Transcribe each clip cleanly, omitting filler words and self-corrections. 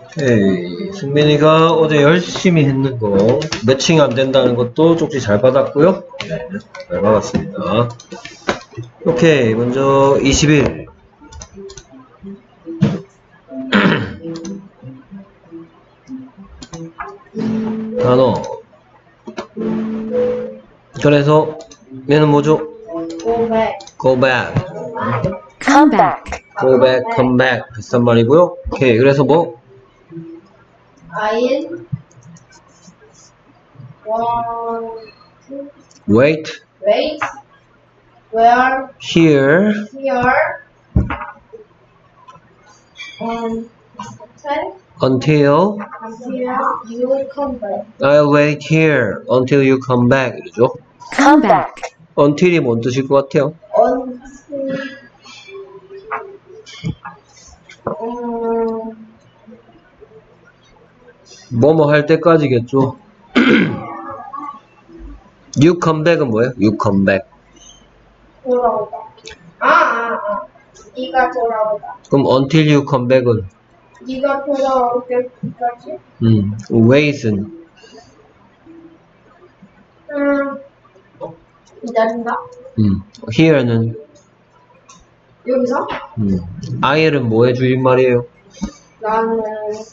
오케이. 승민이가 어제 열심히 했는 거 매칭 안 된다는 것도 쪽지 잘 받았고요. 네, 잘 받았습니다. 오케이. 먼저 21. 단어. 그래서 얘는 뭐죠? Go back. Go back. Come back. Go back, come back. 비슷한 말이고요. 오케이. 그래서 뭐? I'll want to Wait wait where here here until until you come back. I'll wait here until you come back. 이러죠. Come back. until이 뭔 뜻일 것 같아요? Until 뭐뭐 할 때까지겠죠. You come back은 뭐예요? You come back. 돌아오다. 네가 돌아오다. 그럼 until you come back은 네가 돌아올 때까지. wait은 기다린다. here는 여기서 I'는 뭐의 줄임말이에요? 나는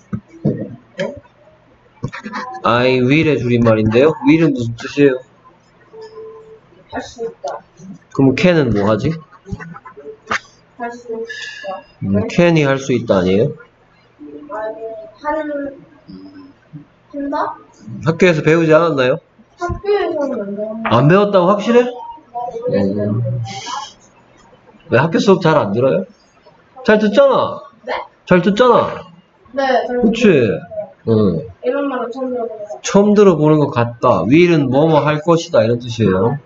I will의 줄임말인데요. will은 무슨 뜻이에요? 할 수 있다. 그럼 can은 뭐 하지? 할 수 있다. can이 할 수 있다 아니에요? 아니 한다? 학교에서 배우지 않았나요? 학교에서는 안 배워. 안 배웠다고 확실해? 왜 학교 수업 잘 안 들어요? 잘 듣잖아. 네? 잘 듣잖아. 네, 저는 그치? 이런 말을 처음 들어보는 처음 들어보는 것 같다. will은 뭐뭐 할 것이다 이런 뜻이에요.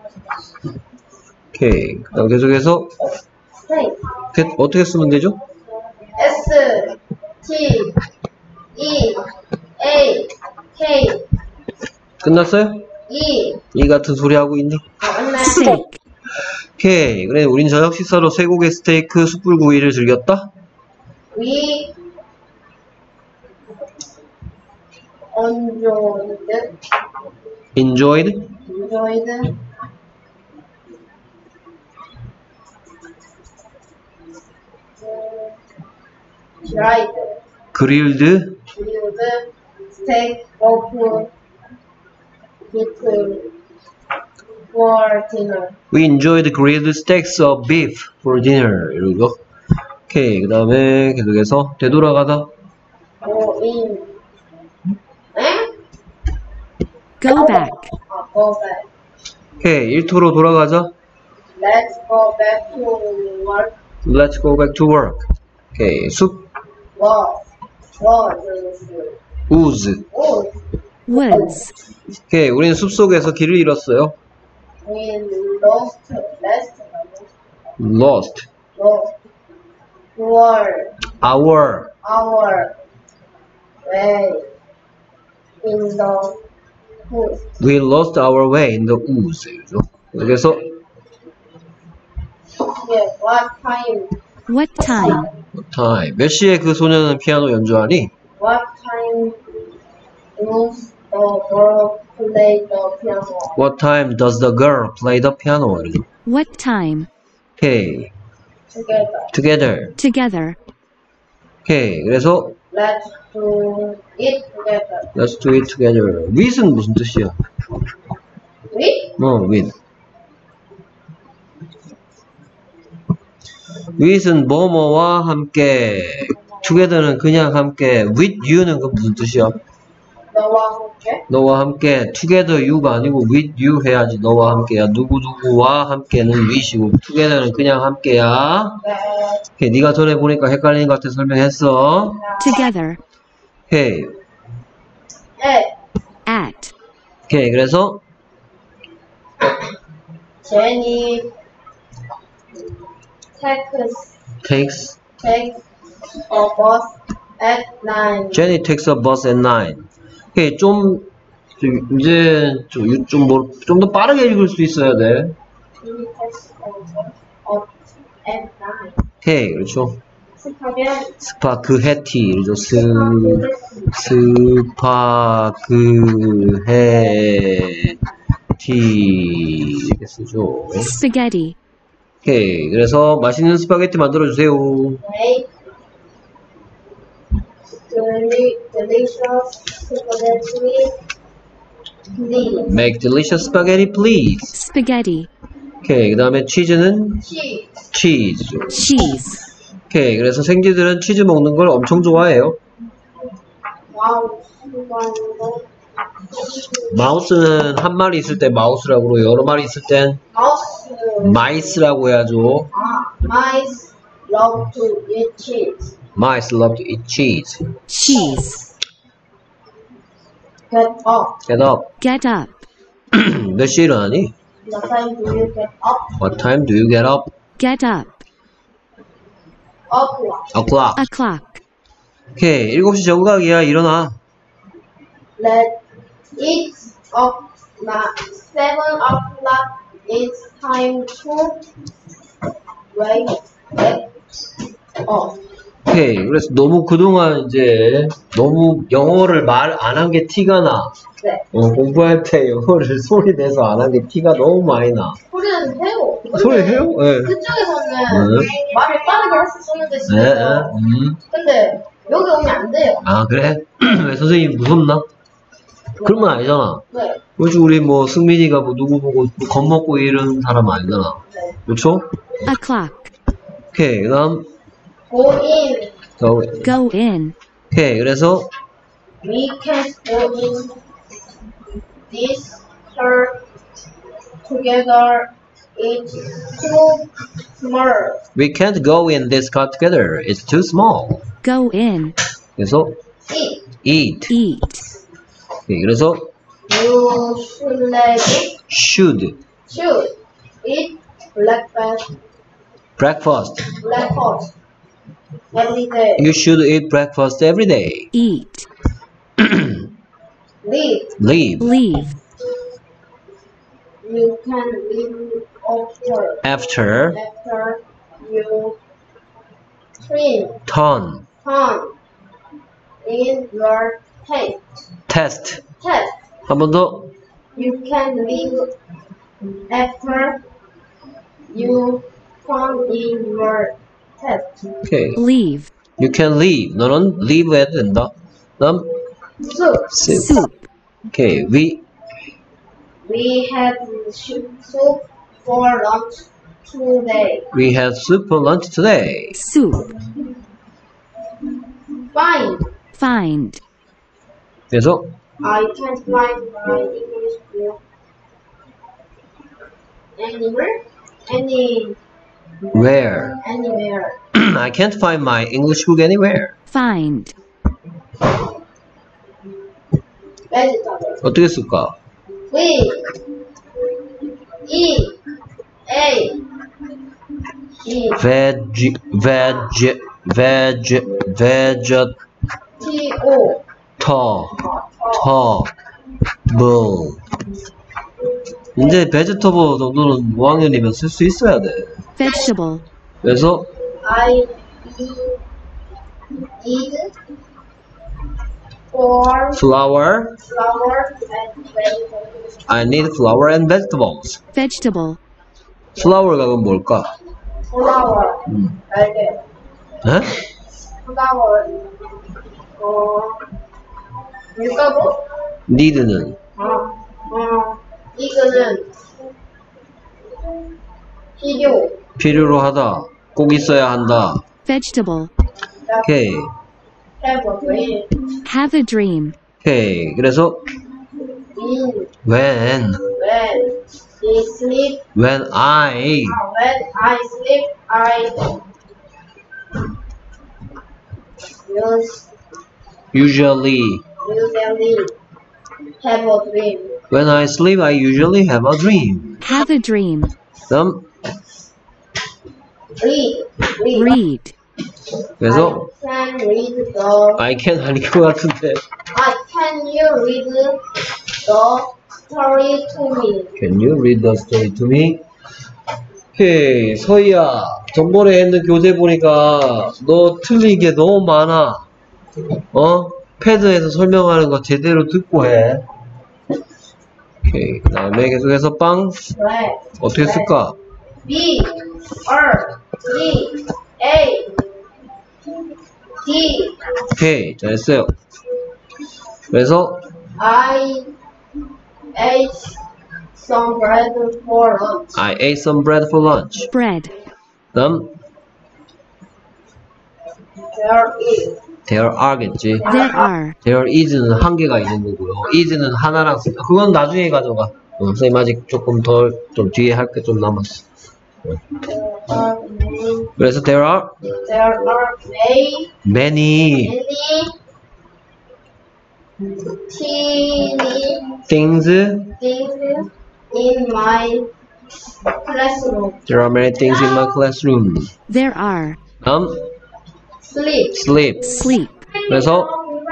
오케이. 그다음 계속해서 어떻게 쓰면 되죠? S, T, E, A, K, 끝났어요? E. 이 같은 소리 하고 있니? 맞네. Steak. 오케이. 그래 우린 저녁 식사로 쇠고기 스테이크 숯불구이를 즐겼다. We enjoyed dried grilled steak of beef for dinner. We enjoyed grilled steaks of beef for dinner. 이러죠. 오케이. 그 다음에 계속해서 되돌아가다. Go in. Go back. Go back. 오케이. 일터로 돌아가자. Let's go back to work. Let's go back to work. 오케이. 숲. 우즈. Woods. 오케이. 우리는 숲속에서 길을 잃었어요. We lost our way in the woods. We lost our way in the woods. 이러죠. 그래서 Yeah, What time? time. 몇 시에 그 소녀는 피아노 연주하니? what time does the girl play the piano? What time does the girl play the piano? 이러죠. What time? 오케이. Together. Together. 오케이. 그래서 Let's do it together. Let's do it together. with는 무슨 뜻이야? We? with. with는 뭐뭐와 함께. together는 그냥 함께. with you는 그 무슨 뜻이야? 너와 함께? 너와 함께. together you가 아니고 with you 해야지. 너와 함께야. 누구누구와 함께는 with이고 together는 그냥 함께야. 네. 오케이. 네가 전에 보니까 헷갈리는 것 같아 설명했어. Together. 오케이. At. 오케이. 그래서 Jenny takes a bus at 9. Jenny takes a bus at 9. 오케이. 좀 더 빠르게 읽을 수 있어야 돼. Jenny takes a bus at 9. 오케이. 그렇죠. 스파게티. 스파그헤티죠. 스파그헤티 이렇게 쓰죠. Spaghetti. 오케이. 그래서 맛있는 스파게티 만들어 주세요. Make delicious spaghetti, please. Make delicious spaghetti, please. Spaghetti. 오케이. 그 다음에 치즈는 Cheese. 치즈죠. Cheese. 오케이. 그래서 생쥐들은 치즈 먹는 걸 엄청 좋아해요. 와우. 수고하고. 마우스는 한 마리 있을 때 마우스라고 그러고 여러 마리 있을 땐 마우스. 마이스라고 해야죠. Mice love to eat cheese. Mice love to eat cheese. Cheese. Get up. Get up. Get up. 몇 시에 일어나니? What time do you get up? What time do you get up? Get up. O'clock. O'clock. O'clock. 오케이. 7시 정각이야. 일어나. It's up now. 7 o'clock. It's time to wake up. 오케이. 그래서 너무 그동안 이제 너무 영어를 말 안 한 게 티가 나. 네. 공부할 때 영어를 소리 내서 안 한 게 티가 너무 많이 나. 소리는 해요. 소리 해요? 네. 그쪽에서는 말을 빠르게 할 수 있었는데 네. 집에서. 근데 여기 오면 안 돼요. 아, 그래? 왜 선생님 무섭나? 그런 건 아니잖아. 네. 그렇지, 우리 뭐 승민이가 뭐 누구 보고 뭐 겁먹고 이런 사람 아니잖아. 네. 그렇죠? O'clock. 오케이. 그다음 Go in. Go in. 오케이. 그래서 We can't go in this car together. It's too small. we can't go in this car together. It's too small. Go in. 그래서 Eat. eat. Eat. 오케이. 그래서 You should eat breakfast every day. You should eat breakfast every day. Eat. Leave. Leave. You can leave after you turn in your test. test. 한 번 더. You can leave after you turn in your test. 오케이. Leave. You can leave. 너는 leave 해도 된다. 다음 Soup. Soup. 오케이. We had soup for lunch today. We had soup for lunch today. Soup. Find. 그래서 I can't find my English book anywhere. where? Anywhere. I can't find my English book anywhere. Find. Vegetable. 어떻게 쓸까? V E A G vegetable. T O 이제 vegetable 정도는 5학년이면 쓸 수 있어야 돼. Vegetable. 그래서 I eat for flour. flour and vegetables. I need flour and vegetables. Vegetable. flour가 그럼 뭘까? Flour. 날개. 에? flour. 밀가루? need는 이거는 필요로 하다. 꼭 있어야 한다. Vegetable. 오케이. have a dream. Have a dream. 오케이. 그래서 when We sleep. when I When I sleep, I usually have a dream. when I sleep I usually have a dream. Have a dream. 그럼 Read. 그래서 I can read the. I can 아닐 것 같은데. Can you read the story to me? Can you read the story to me? 오케이. 서희야. 전번에 했는 교재 보니까 너 틀린 게 너무 많아. 패드에서 설명하는 거 제대로 듣고 해. 오케이. 그 다음에 계속해서 빵. 네. 어떻게 쓸까? B, R, D, A, D, 오케이. 잘했어요. 그래서 I ate some bread for lunch. I ate some bread for lunch. bread, 다음 There there is are겠지. there are, there is는 한 개가 있는 거고요. is는 하나랑 그건 나중에 가져가. 선생님 아직 조금 더 좀 뒤에 할 게 좀 남았어. 그래서 there are many many teeny things. things in my classroom. There are many things in my classroom. there are, 다음 Sleep. sleep. sleep, 그래서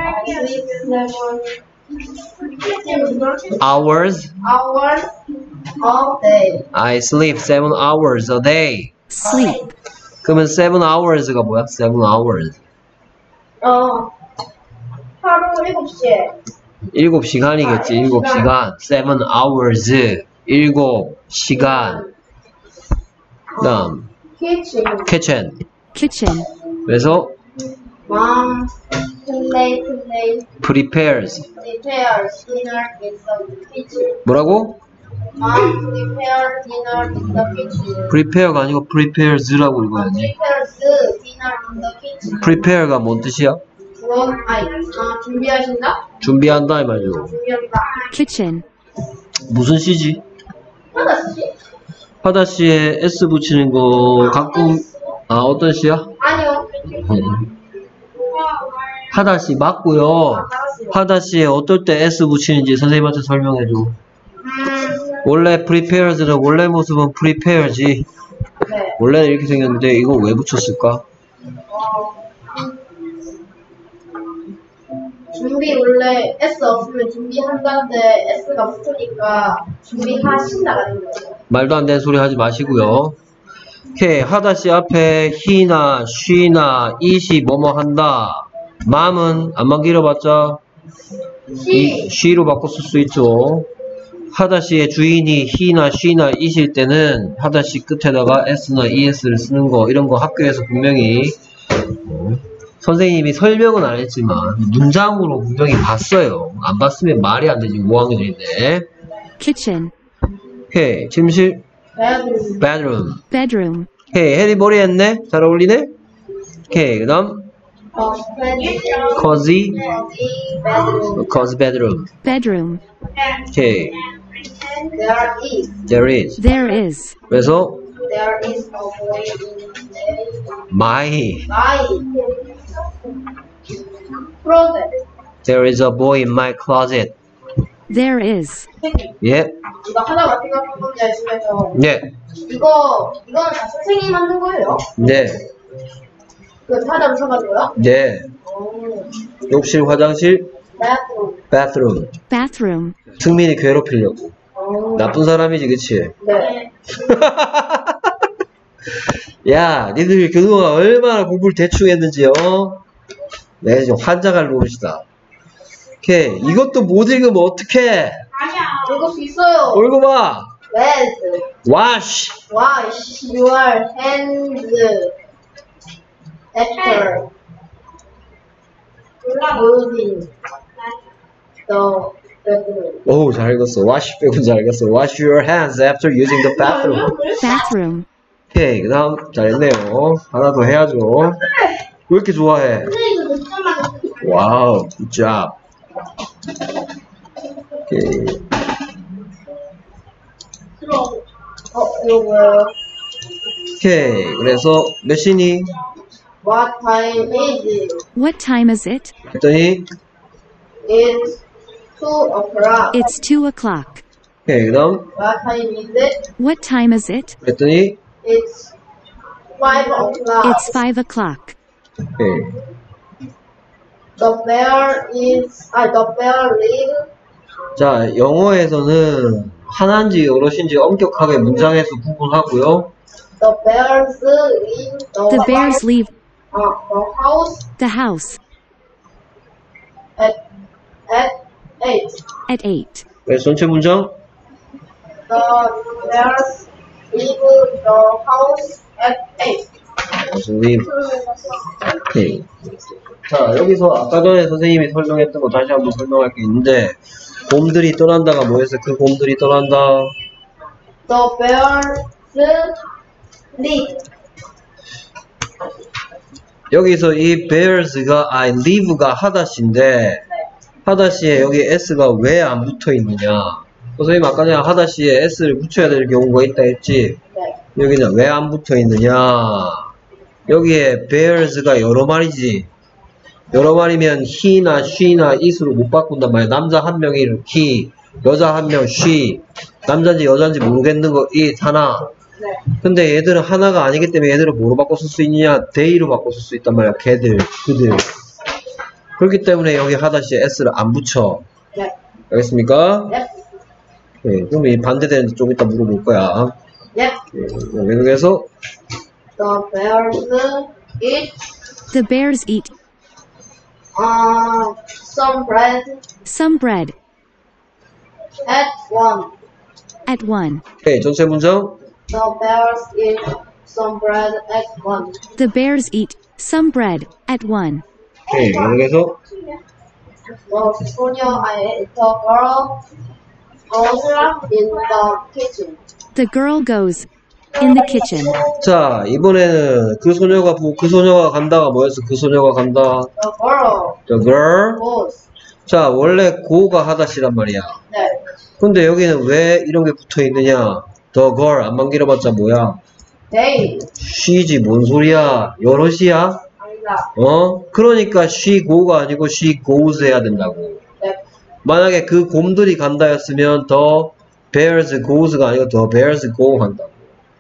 hours. Hours all day. I sleep 7 hours a day. sleep, 그러면 7 hours가 뭐야? 7 hours. 하루 7시에 7시간이겠지. 7시간. 7 hours. 7시간. 다음 kitchen. kitchen. kitchen, 그래서 Mom play prepares. prepares dinner in the kitchen. 뭐라고? Mom prepares dinner in the kitchen. prepare가 아니고 prepares라고 읽어야지. Prepares dinner in the kitchen. prepare가 뭔 뜻이야? 준비하신다? 준비한다 이 말이죠. 준비한다. kitchen, 무슨 시지? 하나씩? 하다시에 S 붙이는 거 가끔 어떤 시야? 아니요. 하다시 맞고요. 하다시에 어떨 때 S 붙이는지 선생님한테 설명해줘. 원래 prepares는 원래 모습은 prepare지. 네. 원래는 이렇게 생겼는데 이거 왜 붙였을까? 준비 원래 S 없으면 준비한다는데 S가 붙으니까 준비하신다가 된 거예요. 말도 안 되는 소리 하지 마시고요. 오케이. 하다시 앞에 he나 she나 it이 뭐뭐 한다. mom은 안만 길어봤자 she로 바꿔 쓸 수 있죠. 하다시의 주인이 he나 she나 it일 때는 하다시 끝에다가 s나 es를 쓰는 거 이런 거 학교에서 분명히 선생님이 설명은 안 했지만 문장으로 분명히 봤어요. 안 봤으면 말이 안 되지. 5학년인데. kitchen, 오케이. 침실 bedroom. bedroom, 오케이. 해리 머리 했네. 잘 어울리네. 오케이. 그 다음 cozy bedroom. bedroom, 오케이. There is there is. there is, 그래서 a boy in my my closet. there is a boy in my closet. there is, 예. 이거 하나만 생각한 건지 아시면서 네. 이거는 다 선생님이 만든 거예요? 네. 그 하나 붙여가지고요? 네. 욕실, 화장실, bathroom. bathroom. bathroom, 승민이 괴롭히려고. 나쁜 사람이지, 그치? 네. 야, 니들 그동안 얼마나 공부를 대충 했는지요? 네, 지금 환장할 노릇이다. 오케이. 이것도 못 읽으면 어떡해? 읽을 수 있어요. 읽어봐. Rinse. wash. Wash your hands after using the bathroom. 오, 잘 읽었어. wash 빼고 잘 읽었어. wash your hands after using the bathroom. bathroom, 오케이. 그 다음, 잘했네요. 하나 더 해야죠. 왜 이렇게 좋아해? 와우, good job. 오케이. 이거 뭐예요? 오케이. 그래서 몇 시니? What time is it? what time is it? 했더니, It's 2 o'clock. it's 2 o'clock, 오케이. 그 다음, What time is it? what time is it? 그랬더니, It's 5 o'clock. it's 5 o'clock, 오케이. The bear lives. 자, 영어에서는 하나인지 여럿인지 엄격하게 문장에서 구분하고요. The bears leave The bears leave the house the house at 8. at 8. 네, 전체 문장. The bears leave the house at 8. leave. 오케이. 자, 여기서 아까 전에 선생님이 설명했던 거 다시 한번 설명할 게 있는데, 곰들이 떠난다가 뭐였어? 그 곰들이 떠난다. The bears leave. 여기서 이 bears가, leave가 하다시인데, 하다시에 여기 s가 왜 안 붙어 있느냐? 선생님 아까 전에 하다시에 s를 붙여야 될 경우가 있다 했지? 네. 여기는 왜 안 붙어 있느냐? 여기에 bears가 여러 마리지. 여러 마리면 he나 she나 it으로 못 바꾼단 말이야. 남자 한 명이 he, 여자 한 명 she. 남자인지 여자인지 모르겠는 거 it 하나. 네. 근데 얘들은 하나가 아니기 때문에 얘들을 뭐로 바꿔 쓸 수 있느냐? they로 바꿔 쓸 수 있단 말이야. 걔들, 그들. 그렇기 때문에 여기 하다시에 s를 안 붙여. 네. 알겠습니까? 네. 네, 그럼 이 반대되는지 좀 이따 물어볼 거야. 네. 그래서 The bears eat The bears eat some bread some bread at 1. at 1. 오케이, 전체 문장. The bears eat some bread at 1. The bears eat some bread at 1. 오케이, 그래서 the girl goes in the kitchen. The girl goes in the kitchen. 자, 이번에는 그 소녀가 간다가 뭐였어? 그 소녀가 간다. The girl The girl. goes. 자, 원래 go가 하다시란 말이야. 네. 근데 여기는 왜 이런 게 붙어 있느냐? The girl 안만 길어봤자 뭐야? They. she지 뭔 소리야? 여럿이야? 아니다. 그러니까 she go가 아니고 she goes 해야 된다고. 네. 만약에 그 곰들이 간다였으면 the bears goes가 아니고 the bears go 한다고.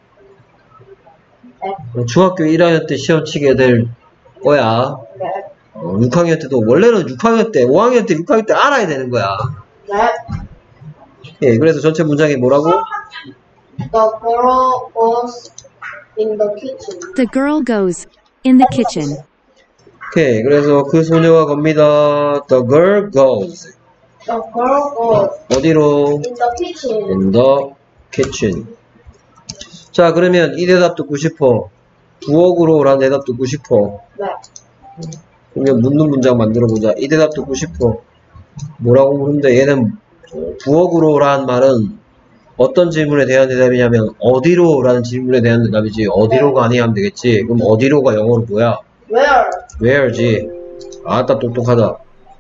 네. 중학교 1학년 때 시험 치게 될 거야. 네. 6학년 때도 원래는 6학년 때, 5학년 때, 6학년 때 알아야 되는 거야. 네. 예, 그래서 전체 문장이 뭐라고? The girl goes in the kitchen. The girl goes in the kitchen. 오케이, 그래서 그 소녀가 갑니다. The girl goes. The girl goes 어디로? in the kitchen. In the kitchen. 자, 그러면 이 대답 듣고 싶어. 부엌으로 라는 대답 듣고 싶어. 네. 그러면 묻는 문장 만들어보자. 이 대답 듣고 싶어. 뭐라고 물는데 얘는 부엌으로 라는 말은 어떤 질문에 대한 대답이냐면 어디로 라는 질문에 대한 대답이지 어디로가 아니야 하면 되겠지. 그럼 어디로가 영어로 뭐야? Where? Where지. 아따 똑똑하다.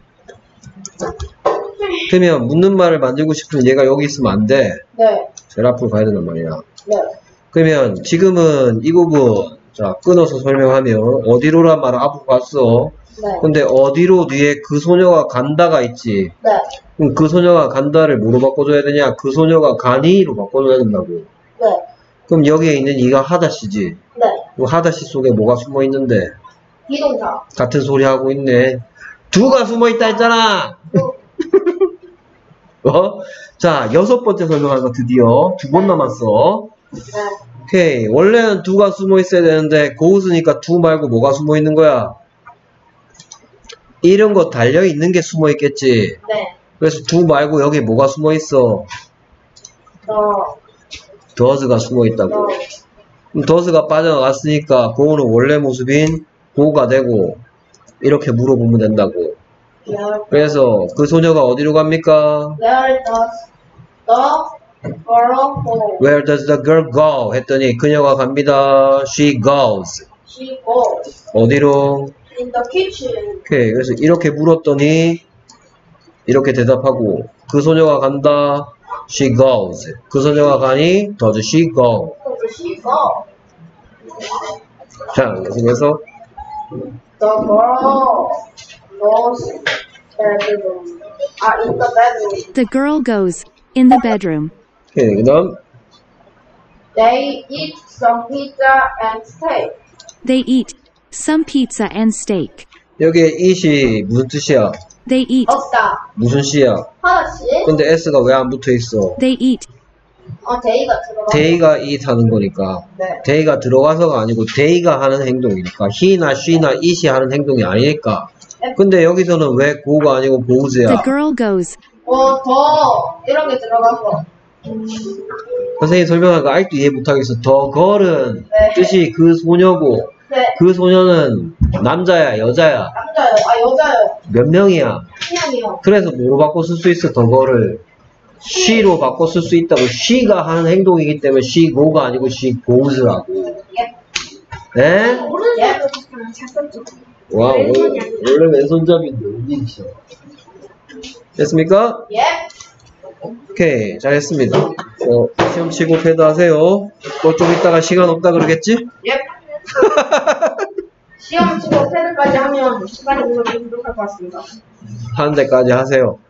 그러면 묻는 말을 만들고 싶으면 얘가 여기 있으면 안 돼. 네. 제일 앞으로 가야 된단 말이야. 네. 그러면 지금은 이 부분 자 끊어서 설명하면 어디로란 말을 앞으로 갔어. 네. 근데 어디로 뒤에 그 소녀가 간다가 있지. 네. 그럼 그 소녀가 간다를 뭐로 바꿔줘야 되냐? 그 소녀가 가니로 바꿔줘야 된다고. 네. 그럼 여기에 있는 이가 하다시지. 네. 그 하다시 속에 뭐가 숨어 있는데? 비동사. 같은 소리 하고 있네. 두가 숨어 있다 했잖아. 자, 6번째 설명한 거 드디어 2번 남았어. 네. 오케이. 원래는 두가 숨어 있어야 되는데 고우스니까 두 말고 뭐가 숨어 있는 거야? 이런 거 달려 있는 게 숨어 있겠지. 네. 그래서 두 말고 여기 뭐가 숨어 있어? does가 숨어 있다고. 그럼 does가 빠져나갔으니까 고우는 원래 모습인 고가 되고 이렇게 물어보면 된다고. 그래서 그 소녀가 어디로 갑니까? Where does the girl go? Where does the girl go? 했더니 그녀가 갑니다. She goes. She goes 어디로? in the kitchen. 오케이. 그래서 이렇게 물었더니 이렇게 대답하고 그 소녀가 간다. She goes. 그 소녀가 가니 does she go? Does she go? 자, 그래서 The girl goes bedroom. In the bedroom. The girl goes in the bedroom. 오케이. 그다음 They eat some pizza and steak. They eat some pizza and steak. 여기에 eat이 무슨 뜻이야? They eat. 없다. 무슨 시야? 하나씩. 근데 s가 왜 안 붙어 있어? They eat. 데이가 들어가. they가 eat 하는 거니까. 네. they가 들어가서가 아니고 they가 하는 행동이니까. he나 she나 it이 하는 행동이 아니니까. 근데 여기서는 왜 go가 아니고 The goes야? girl goes. 더 이런 게 들어가서. 선생님이 설명한 거 아직도 이해 못하겠어. 더 걸은 네. 뜻이 그 소녀고 네. 그 소녀는 남자야 여자야 남자요. 여자요. 몇 명이야. 그냥이요. 그래서 뭐로 바꿔 쓸 수 있어? 더 걸을 she로 바꿔 쓸 수 있다고. she가 하는 행동이기 때문에 she go가 아니고 she goes라고. 예. 에? 오른손으로 잘 썼죠. 와 원래 왼손잡이인데 어디 있어? 됐습니까? 예. 오케이 잘했습니다. 시험 치고 패드 하세요. 또 좀 이따가 시간 없다 그러겠지? 예. 시험 치고 패드까지 하면 시간이 오늘 좀 부족할 것 같습니다. 하는 데까지 하세요.